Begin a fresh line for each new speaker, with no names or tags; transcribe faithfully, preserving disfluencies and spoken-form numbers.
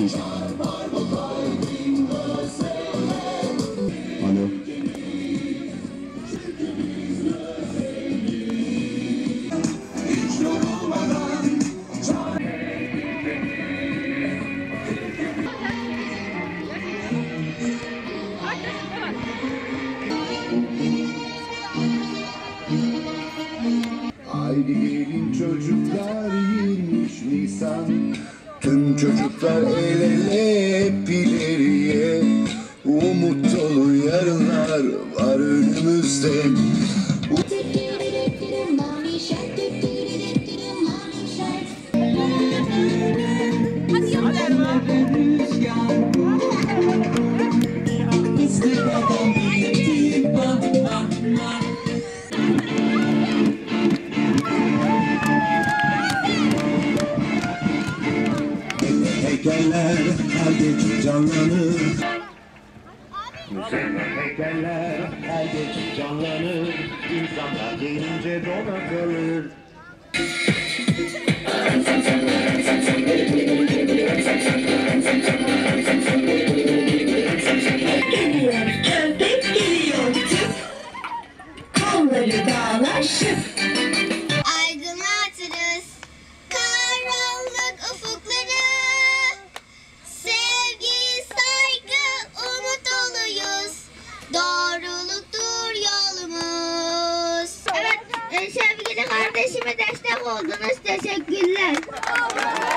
Alo. Haydi gelin çocuklar, yirmi üç Nisan. Tüm çocuklar el ele hep ileriye. Umut dolu yarınlar var önümüzde. Heykeller her gece canlanır. Müzeyler heykeller her gece canlanır. İnsanlar gelince dona kalır.
Geliyor köpek, geliyor tüp, kolları dağlar şıp.
Aydınlatırız karanlık ufukları. Sevgi, saygı, umut doluyuz. Doğruluktur yolumuz. Evet, sevgili kardeşime destek oldunuz. Teşekkürler.